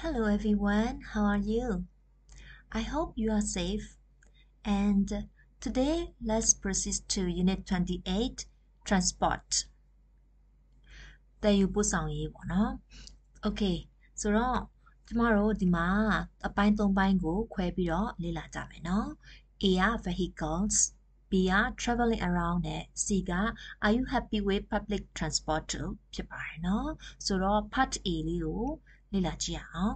Hello everyone, how are you? I hope you are safe. And today let's proceed to Unit 28 Transport. သယ်ယူပို့ဆောင်ရေးပေါ့နော် Okay ဆိုတော့ကျမတို့ဒီမှာအပိုင်း၃ပိုင်းကိုခွဲပြီးတော့လေ့လာကြမယ်နော် A က vehicles B က traveling around နဲ့ C က Are you happy with public transport လို့ဖြစ်ပါတယ်နော်ဆိုတော့ part A လေးကိုလေ့လာကြည့်ရအောင်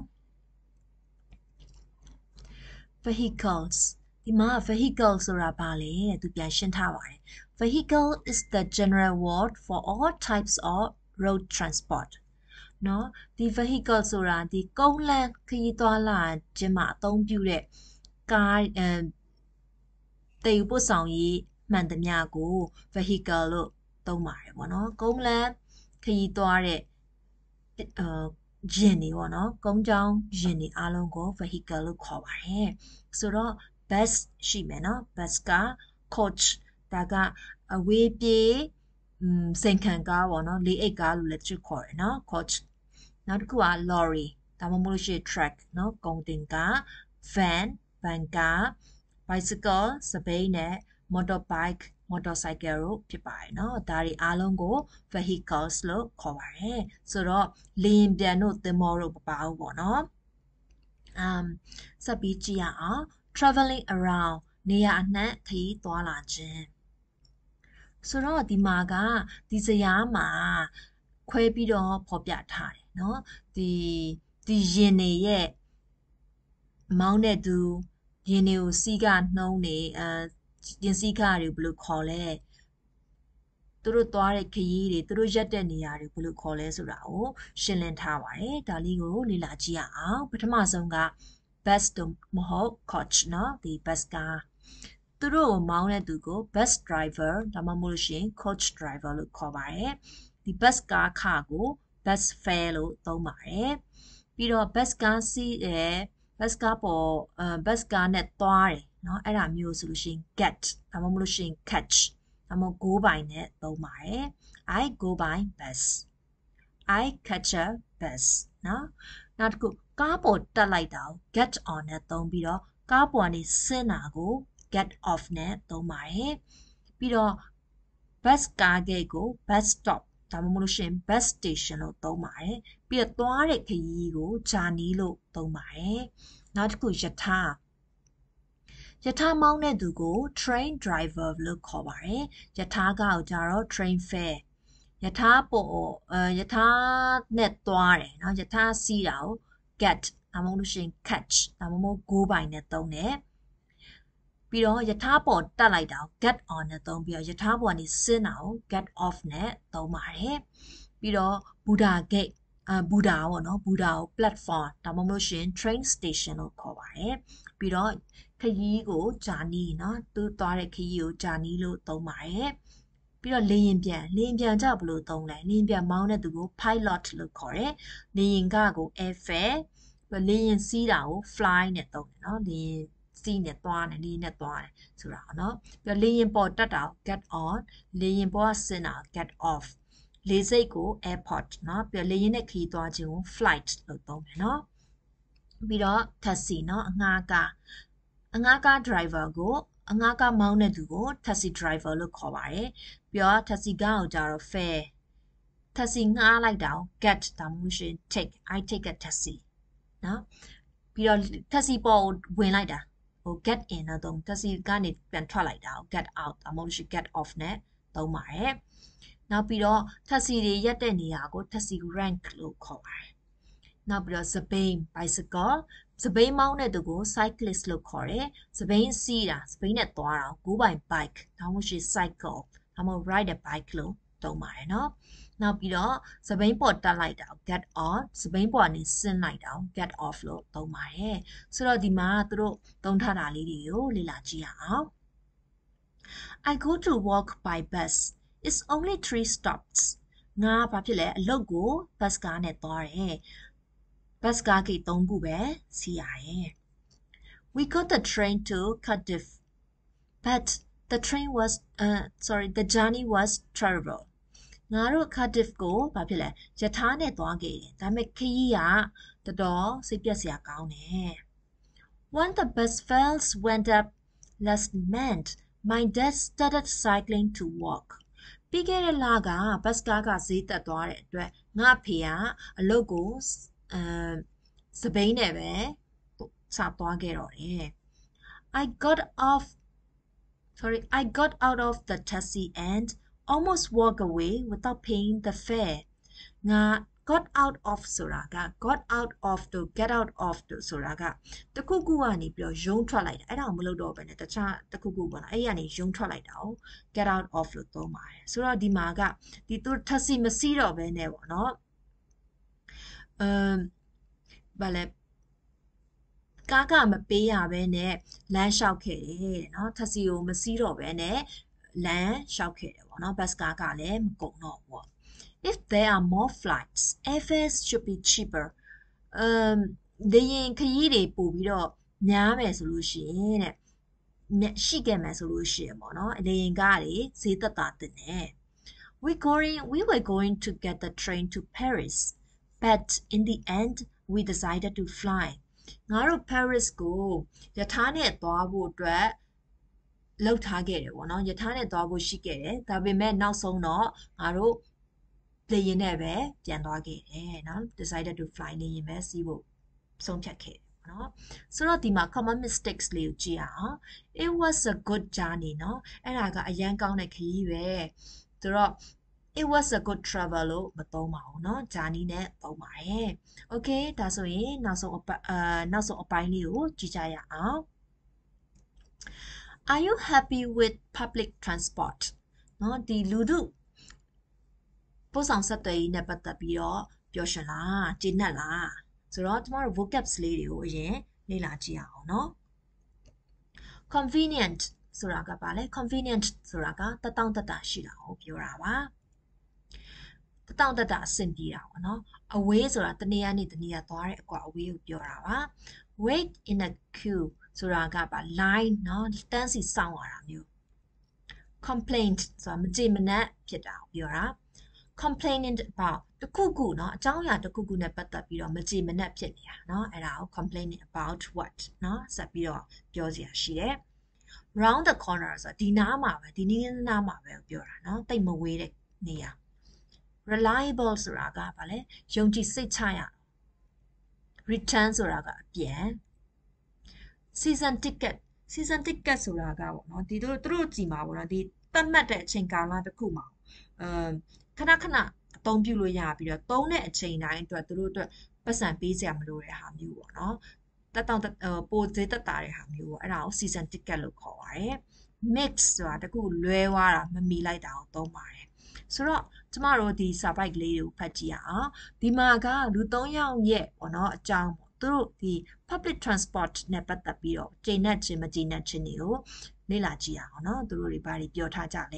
Vehicles ဒီမှာ vehicle ဆိုတာဘာလဲသူပြန်ရှင်းထားပါတယ် Vehicle is the general word for all types of road transport နော်ဒီ vehicle ဆိုတာဒီကုန်းလမ်းခရီးသွားလာခြင်းမှာအသုံးပြုတဲ့ကားတည်ယူပို့ဆောင်ရေးမှန်သမျှကို vehicle လို့သုံးပါတယ်ပေါ့နော်ကုန်းလမ်းခရီးသွားတဲ့ယာဉ်တွေပေါ့နော်ကုန်းကြောင်းယာဉ်တွေအားလုံးကို vehicle လို့ခေါ်ပါတယ်ဆိုတော့ bus ရှိမယ်နော် bus က coach ဒါကအဝေးပြေးစိန်ခံကားပေါ့နော်လေးအိတ်ကားလို့လည်းသူခေါ်တယ်နော် coach နောက်တစ်ခုက lorry ဒါမှမဟုတ်လို့ရှိရင် truck နော်ကုန်တင်ကား van ကား bicycle စပိန်နဲ့ motorbike motorcycle တို့ဖြစ်ပါတယ်เนาะဒါတွေအားလုံးကို vehicles လို့ခေါ်ပါတယ်ဆိုတော့လေယာဉ်ပျံတို့သင်္ဘောတို့မပါဘူးပေါ့เนาะဆက်ပြီးကြည့်ရအောင် traveling around နေရာအနှံ့ခရီးသွားလာခြင်းဆိုတော့ဒီမှာကဒီဇယားမှာခွဲပြီးတော့ဖော်ပြထားတယ်เนาะဒီရင်တွေရဲ့မောင်းတဲ့သူရင်တွေကိုစီးကနှုံးနေရင်စီးကားတွေဘယ်လိုခေါ်လဲသူတို့သွားတဲ့ခရီးတွေသူတို့ရက်တဲ့နေရာတွေဘယ်လိုခေါ်လဲဆိုတာကိုရှင်းလင်းထားပါတယ်ဒါလေးကိုလေ့လာကြည့်ရအောင်ပထမဆုံးက bus တို့မဟုတ် coach เนาะဒီ bus ကားသူတို့ကိုမောင်းတဲ့သူကို bus driver ဒါမှမဟုတ်လို့ရှိရင် coach driver လို့ခေါ်ပါတယ်ဒီ bus ကားခကို bus fare လို့သုံးပါတယ်ပြီးတော့ bus ကားစီးတယ် bus ကားပေါ်bus ကားနဲ့သွားတယ်เนาะအဲ့ဒါမျိုးဆိုလို့ရှိရင် get ဒါမှမဟုတ်လို့ရှိရင် catch ဒါမှမဟုတ် go by နဲ့သုံးပါတယ် I go by bus I catch a bus เนาะနောက်တစ်ခုကားပေါ်တက်လိုက်တာကို get on နဲ့သုံးပြီးတော့ကားပေါ်ကနေဆင်းတာကို get off နဲ့သုံးပါတယ်ပြီးတော့ bus ကားဂိတ်ကို bus stop ဒါမှမဟုတ်လို့ရှိရင် bus station လို့သုံးပါတယ်ပြီးတော့သွားတဲ့ခရီးကို journey လို့သုံးပါတယ်နောက်တစ်ခုယထာမောင်းတဲ့သူကို train driver လို့ခေါ်ပါတယ်ယထာကကိုကြတော့ train fare ယထာနဲ့သွားတယ်เนาะယထာစီးတာကို get ဒါမှမဟုတ်လို့ရှိရင် catch ဒါမှမဟုတ် go by နဲ့သုံးတယ်ပြီးတော့ယထာပေါ်တက်လိုက်တာကို get on နဲ့သုံးပြီးတော့ယထာပေါ်ကနေဆင်းတာကို get off နဲ့သုံးပါတယ်ပြီးတော့ Buddha gate ဘူဒါပေါ့နော်ဘူဒါကို platform ဒါမှမဟုတ်ရှင် train station လို့ခေါ်ပါတယ်ပြီးတော့ခရီးကို journey เนาะသူသွားတဲ့ခရီးကို journey လို့သုံးပါတယ်ပြီးတော့လေယာဉ်ပြန်ကြဘယ်လိုသုံးလဲလေယာဉ်ပြန်မောင်းတဲ့သူကို pilot လို့ခေါ်တယ်လေယာဉ်ကကို airfare လေယာဉ်စီးတာကို fly နဲ့သုံးတယ်เนาะလေယာဉ်စီးနဲ့သွားတယ်လေယာဉ်နဲ့သွားတယ်ဆိုတာเนาะပြီးတော့လေယာဉ်ပေါ်တက်တာကို get on လေယာဉ်ပေါ်ကဆင်းတာကို get offလေဆိပ်ကို airport เนาะပြီးတော့လေယာဉ်နဲ့ခရီးသွားခြင်းကို flight လို့သုံးတယ်เนาะပြီးတော့ taxi เนาะအငှားကား driver ကိုအငှားကားမောင်းတဲ့သူကို taxi driver လို့ခေါ်ပါတယ်ပြီးတော့ taxi ကားကိုကြတော့ fare taxi ငှားလိုက်တာကို get ဒါမှမဟုတ်ရှင် take I take a taxi เนาะပြီးတော့ taxi ပေါ်ဝင်လိုက်တာဟို get in တော့ taxi ကနေပြန်ထွက်လိုက်တာကို get out ဒါမှမဟုတ်ရှင် get off နဲ့သုံးပါတယ်နောက်ပြီးတော့ taxi တွေရက်တဲ့နေရာကို taxi rank လို့ခေါ်ပါတယ်နောက်ပြီးတော့စပိန် bicycle စပိန်မောင်းတဲ့သူကို cyclist လို့ခေါ်တယ်စပိန်စီးတာစပိန်နဲ့သွားတာ go by bike ဒါမှမဟုတ် cycle ဒါမှမဟုတ် ride a bike လို့သုံးပါတယ်เนาะနောက်ပြီးတော့စပိန်ပေါ်တက်လိုက်တာ get on စပိန်ပေါ်ကနေဆင်းလိုက်တာ get off လို့သုံးပါတယ်ဆိုတော့ဒီမှာသူတို့သုံးထားတာလေးတွေကိုလေ့လာကြည့်ရအောင် I go to work by bus It's only 3 stops ငါဘာဖြစ်လဲအလုပ်ကို bus ကားနဲ့သွားတယ် bus ကားဂိတ်3ခုပဲစီးရတယ် We got the train to Cardiff but the journey was terrible ငါတို့ Cardiff ကိုဘာဖြစ်လဲရထားနဲ့သွားခဲ့တယ်ဒါပေမဲ့ခရီးကတော်တော်စိတ်ပျက်စရာကောင်းတယ် When the bus fares went up last month my dad started cycling to work ပြီးခဲ့တဲ့လကဘတ်ကားကဈေးတက်သွားတဲ့အတွက်ငါဖေကအလုပ်ကိုစပိန်နဲ့ပဲစသွားခဲ့တော့တယ် I got out of the taxi and almost walked away without paying the fare ငါ got out of ဆိုတာက got out of တို့ get out of တို့ဆိုတာကတခုခုကနေပြီးတော့ယုံထွက်လိုက်တာအဲ့ဒါကိုမလုပ်တော့ဘဲနဲ့တခြားတခုခုပေါ့နော်အဲ့ဒီကနေယုံထွက်လိုက်တာကို get out of လို့သုံးပါတယ်ဆိုတော့ဒီမှာကဒီသူ taxi မစီးတော့ဘဲနဲ့ပေါ့နော်ဘာလဲကားကမပေးရဘဲနဲ့လမ်းလျှောက်ခဲ့တယ်เนาะ taxi ကိုမစီးတော့ဘဲနဲ့လမ်းလျှောက်ခဲ့တယ်ပေါ့နော် bus ကားကလည်းမကုန်တော့ဘူး If there are more flights airfares should be cheaper လေယာဉ်ခရီးတွေပို့ပြီးတော့များမယ်ဆိုလို့ရှိရင်တဲ့ရှိခဲ့မယ်ဆိုလို့ရှိရင်ပေါ့နော်လေယာဉ်ကားတွေဈေးသက်သာတင်တယ် we were going to get the train to Paris but in the end we decided to fly ငါတို့ Paris ကိုရထားနဲ့သွားဖို့အတွက်လောက်ထားခဲ့တယ်ပေါ့နော်ရထားနဲ့သွားဖို့ရှိခဲ့တယ်ဒါပေမဲ့နောက်ဆုံးတော့ငါတို့လေယာဉ်နဲ့ပဲပြန်သွားခဲ့တယ်နော် decided to fly လေယာဉ်ပဲစီးဖို့ဆုံးဖြတ်ခဲ့တယ်နော်ဆိုတော့ဒီမှာ common mistakes လေးကိုကြည့်အောင် it was a good journey နော်အဲ့ဒါကအရန်ကောင်းတဲ့ခရီးပဲဆိုတော့ it was a good travel လို့မသုံးပါဘူးเนาะ journey နဲ့သုံးပါတယ် okay ဒါဆိုရင်နောက်ဆုံးအပိုင်းလေးကိုကြည့်ကြရအောင် Are you happy with public transport เนาะဒီလူထုပို့ဆောင်ဆက်သွယ်ရေးနဲ့ပတ်သက်ပြီးတော့ပျော်ရွှင်လားကျေနပ်လားဆိုတော့ကျမတို့ vocabs လေးတွေကိုအရင်လေ့လာကြည့်အောင်เนาะ convenient ဆိုတာကဘာလဲ convenient ဆိုတာကတတောင့်တတရှိတာကိုပြောတာပါတတောင့်တတအဆင်ပြေတာပေါ့နော် away ဆိုတာတနေရာနေတနေရာသွားတဲ့အကွာ away ကိုပြောတာပါ wait in a queue ဆိုတာကပါ line เนาะတန်းစီစောင့်ရတာမျိုး complaint ဆိုတာမကြေမနက်ဖြစ်တာကိုပြောတာ complaining about တခုခုเนาะအကြောင်းအရာတခုခုနဲ့ပတ်သက်ပြီးတော့မကြေမနက်ဖြစ်နေတာเนาะအဲ့ဒါကို complaining about what เนาะဆက်ပြီးတော့ပြောစရာရှိတယ် round the corner ဆိုတာဒီနားမှာပဲဒီနီးနားမှာပဲပြောတာเนาะတိတ်မဝေးတဲ့နေရာ reliable ဆိုတာကဘာလဲယုံကြည်စိတ်ချရ return ဆိုတာကအပြန် season ticket ဆိုတာကပေါ့နော်ဒီတို့ကြည်မှာပေါ့နော်ဒီတတ်မှတ်တဲ့အချိန်ကာလတစ်ခုမှာခဏခဏအသုံးပြုလို့ရပြီးတော့သုံးတဲ့အချိန်တိုင်းအတွက်တို့အတွက်ပတ်စံပေးစရာမလိုတဲ့ဟာမျိုးပေါ့နော်တက်တောင့်ပိုဈေးသက်သာတဲ့ဟာမျိုးပေါ့အဲ့ဒါကို season ticket လို့ခေါ်ပါတယ် mix ဆိုတာတခုလွဲသွားတာမမီလိုက်တာကိုသုံးပါတယ်ဆိုတော့ကျမတို့ဒီစာပိုက်ကလေးတွေကိုဖတ်ကြည့်ရအောင်ဒီမှာကလူ၃ယောက်ရဲ့ပေါ့နော်အကြောင်းပေါ့သူတို့ဒီ public transport နဲ့ပတ်သက်ပြီးတော့ကျေနပ်ခြင်းမကျေနပ်ခြင်းတွေကိုလေ့လာကြည့်ရအောင်နော်သူတို့တွေဘာတွေပြောထားကြလဲ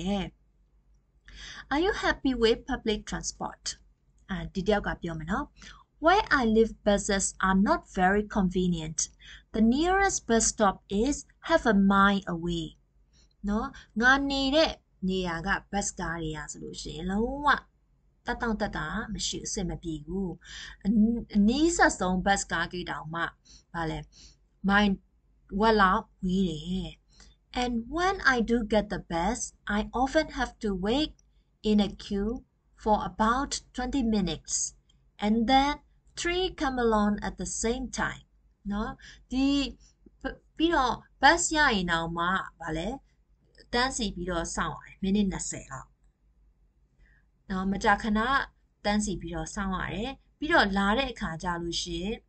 Are you happy with public transport ဒီတယောက်ကပြောမယ်နော် Where I live buses are not very convenient the nearest bus stop is half a mile away နော်ငါနေတဲ့နေရာက bus ကားတွေကဆိုလို့ရှိရင်လုံးဝတတောင့်တတမရှိအဆင်မပြေဘူးအနီးဆက်ဆုံး bus ကားကြီးတောင်မှဗာလဲမိုင်ဝက်လောက်ဝေးတယ် and when I do get the bus I often have to wait in a queue for about 20 minutes and then 3 come along at the same time နော်ဒီပြီးတော့ bus ရရင်တော့မှဗာလဲတန်းစီပြီးတော့စောင့်ရတယ်မိနစ်20လောက်နော်မကြာခဏတန်းစီပြီးတော့စောင့်ရတယ်ပြီးတော့လာတဲ့အခါကြလို့ရှိရင်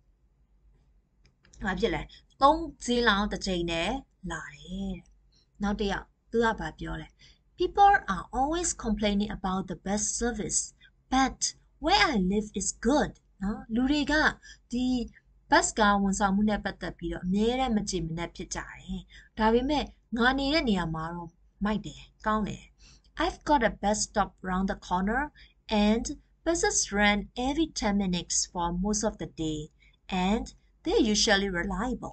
ဘာဖြစ်လဲ3ဈေးလောက်တစ်ချိန်နဲ့လာတယ်နောက်တစ်ယောက်သူကဘာပြောလဲ People are always complaining about the bus service but where I live is good နော်လူတွေကဒီ bus ကားဝန်ဆောင်မှုနဲ့ပတ်သက်ပြီးတော့အများနဲ့မကျေမနပ်ဖြစ်ကြတယ်ဒါပေမဲ့ငါနေတဲ့နေရာမှာတော့မိုက်တယ်ကောင်းတယ် I've got a bus stop round the corner and buses run every 10 minutes for most of the day and they're usually reliable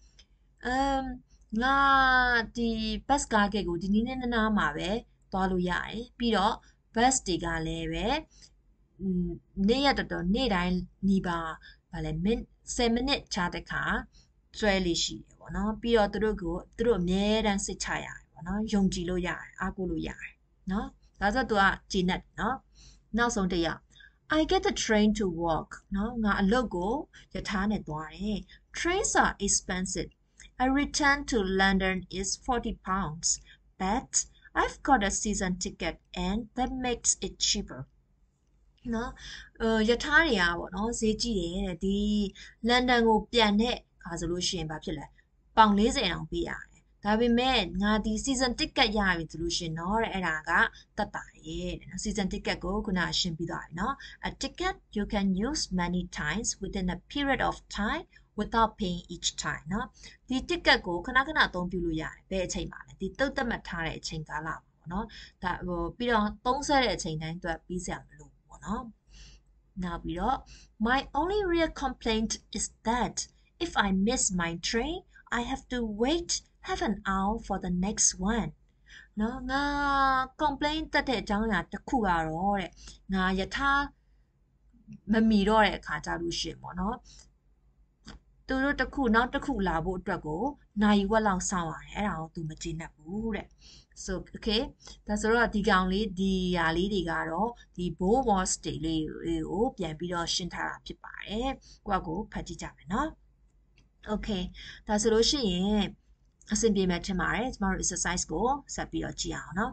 ငါဒီ bus ကားကိတ်ကိုဒီနေ့နဲ့နားမှာပဲသွားလို့ရတယ်ပြီးတော့ bus တွေကလည်းပဲနေ့ရက်တော်နေ့တိုင်းညီပါဗာလဲ10 minute ခြားတဲ့ခါကျွဲလေးရှိတယ်ပေါ့နော်ပြီးတော့သူတို့အမြဲတမ်းစိတ်ချရတယ်ပေါ့နော်ယုံကြည်လို့ရတယ်အားကိုးလို့ရတယ်နော်ဒါဆိုသူကဂျင်းနဲ့နော်နောက်ဆုံးတစ်ယောက် I get the train to work နော်ငါအလုပ်ကိုရထားနဲ့သွားတယ် Trains are expensive A return to London is £40 but I've got a season ticket and that makes it cheaper နော်ရထားတွေကပေါ့နော်ဈေးကြီးတယ်တဲ့ဒီလန်ဒန်ကိုပြန်တဲ့ခါဆိုလို့ရှိရင်ဘာဖြစ်လဲပေါင်40တောင်ပေးရတယ်ဒါပေမဲ့ငါဒီ season ticket ရပြီဆိုလို့ရှိရင်တော့တဲ့အဲ့ဒါကတက်တာရဲ့တဲ့နော် season ticket ကိုခုနရှင်းပြီးသွားပြီနော် A ticket you can use many times within a period of time without paying each time နော်ဒီ ticket ကိုခဏခဏအသုံးပြုလို့ရတယ်ဘယ်အချိန်မှာလဲဒီတုတ်သက်မှတ်ထားတဲ့အချိန်ကာလပေါ့နော်ဒါပြီးတော့သုံးဆွဲတဲ့အချိန်တိုင်းအတွက်ပြီးစရာမလိုဘူးပေါ့နော်နောက်ပြီးတော့ My only real complaint is that if I miss my train I have to wait half an hour for the next one နော်ငါ complaint တက်တဲ့အကြောင်းအရာတစ်ခုကတော့တဲ့ငါယထာမမီတော့တဲ့အခါကြလို့ရှိရင်ပေါ့နော်သူတို့တစ်ခုနောက်တစ်ခုလာဖို့အတွက်ကိုနိုင်ဝက်လောက်စောင့်ရတယ်အဲ့ဒါကိုသူမကြည့်နဲ့ဘူးတဲ့ so okay ဒါဆိုတော့ဒီကောင်လေးဒီဟာလေးတွေကတော့ဒီ bow was တွေလေးကိုပြန်ပြီးတော့ရှင်းထားတာဖြစ်ပါတယ်ကိုယ့်ကိုဖတ်ကြည့်ကြမယ်နော် okay ဒါဆိုလို့ရှိရင်အဆင်ပြေမယ်ထင်ပါတယ်ကျမတို့ exercise ကိုဆက်ပြီးတော့ကြည့်အောင်နော်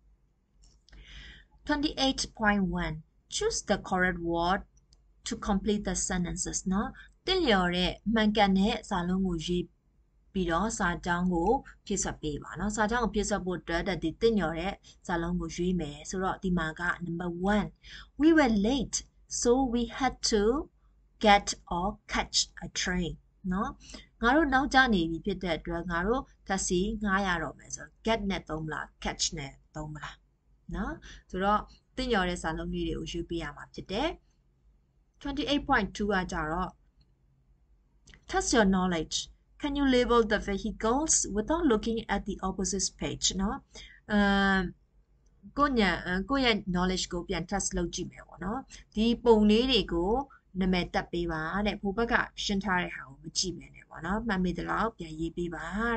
28.1 choose the correct word to complete the sentences နော်တင်လျော်တဲ့မှန်ကန်တဲ့စာလုံးကိုရေးပြီးတော့စာကြောင်းကိုဖြည့်ဆွတ်ပေးပါเนาะစာကြောင်းကိုဖြည့်ဆွတ်ဖို့အတွက်ဒီတင်လျော်တဲ့စာလုံးကိုရွေးမယ်ဆိုတော့ဒီမှာက number 1 we were late so we had to get or catch a train เนาะငါတို့နောက်ကျနေပြီဖြစ်တဲ့အတွက်ငါတို့ taxi ငှားရတော့မယ်ဆိုတော့ get နဲ့သုံးမလား catch နဲ့သုံးမလားเนาะဆိုတော့တင်လျော်တဲ့စာလုံးလေးတွေကိုရွေးပေးရမှာဖြစ်တယ် 28.2 ကကြတော့Test your knowledge. Can you label the vehicles without looking at the opposite page? เนาะကိုယ့်ရဲ့ knowledge ကိုပြန် test လုပ်ကြည့်မယ်ပေါ့နော်ဒီပုံလေးတွေကိုနာမည်တက်ပေးပါတဲ့ဘိုးဘက်ကရှင်းထားတဲ့ဟာကိုမကြည့်မယ်နဲ့ပေါ့နော်မှတ်မိသလောက်ပြန်ရေးပေးပါတဲ့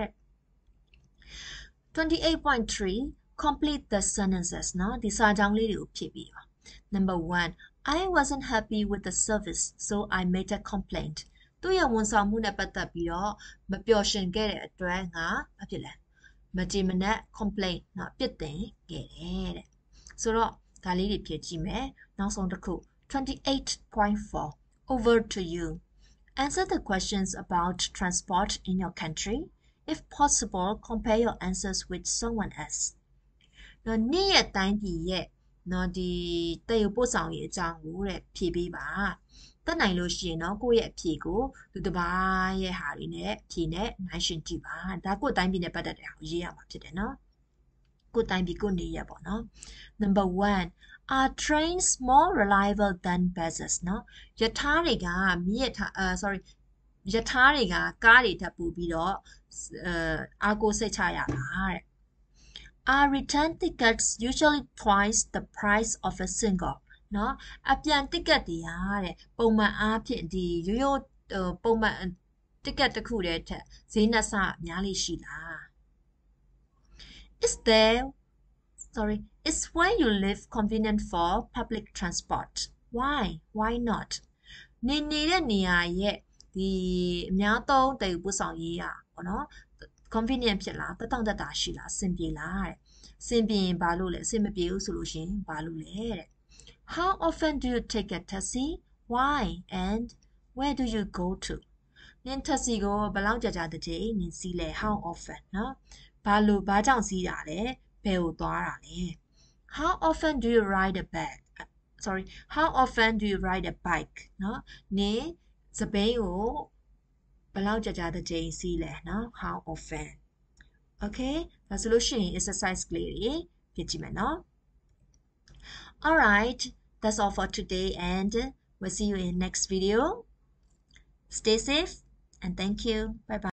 28.3 complete the sentences เนาะဒီစာကြောင်းလေးတွေကိုဖြည့်ပေးပါ Number 1 I wasn't happy with the service so I made a complaintသူ့ရဲ့ဝန်ဆောင်မှုနဲ့ပတ်သက်ပြီးတော့မပျော်ရွှင်ခဲ့တဲ့အတွက်ငါဘာဖြစ်လဲမကြည်မနက် complaint နော်ပြစ်တင်ခဲ့တယ်တဲ့ဆိုတော့ဒါလေးတွေဖြည့်ကြည့်မယ်နောက်ဆုံးတစ်ခု 28.4 over to you answer the questions about transport in your country if possible compare your answers with someone else နော်နေ့ရက်တိုင်းပြည်ရဲ့နော်ဒီတည်ယူပို့ဆောင်ရေးအကြောင်းကိုတဲ့ဖြည့်ပေးပါတက်နိုင်လို့ရှိရင်တော့ကိုယ့်ရဲ့အဖြေကိုသူတစ်ပါးရဲ့ဟာတွေနဲ့အဖြေနဲ့နိုင်ရှင်ကြည့်ပါဒါကိုယ့်တိုင်းပြည်နဲ့ပတ်သက်တဲ့ဟာကိုရေးရမှာဖြစ်တယ်နော်ကိုယ့်တိုင်းပြည်ကိုနေရပေါ့နော် Number 1 Are trains more reliable than buses နော်ယထာတွေကယထာတွေကကားတွေထပ်ပို့ပြီးတော့အားကိုးစိတ်ချရတာတဲ့ Are return tickets usually twice the price of a singleเนาะအပြန် ticket တွေကတဲ့ပုံမှန်အားဖြင့်ဒီရိုးပုံမှန် ticket တစ်ခုတည်းထက်ဈေးနှစ်ဆများလေးရှိလား Is where you live convenient for public transport why not နေတဲ့နေရာရဲ့ဒီအများသုံးတည်ပို့ဆောင်ရေးอ่ะပေါ့နော် convenient ဖြစ်လားတက်တောင့်တက်တာရှိလားအဆင်ပြေလားတဲ့အဆင်ပြေရင်ဘာလို့လဲအဆင်မပြေဘူးဆိုလို့ရှိရင်ဘာလို့လဲတဲ့How often do you take a taxi? Why? And where do you go to? နင် taxi ကိုဘယ်လောက်ကြာတဲ့ကြိမ်နင်စီးလဲ How often နော်ဘာကြောင့်စီးတာလဲဘယ်ကိုသွားတာလဲ How often do you ride a bike? How often do you ride a bike? နော်နင်စပိန်ကိုဘယ်လောက်ကြာတဲ့ကြိမ်စီးလဲနော် How often? Okay ဒါဆိုလို့ရှိရင် exercise ကလေးတွေဖြစ်ကြည့်မယ်နော် All right, that's all for today and we'll see you in next video. Stay safe and thank you. Bye bye.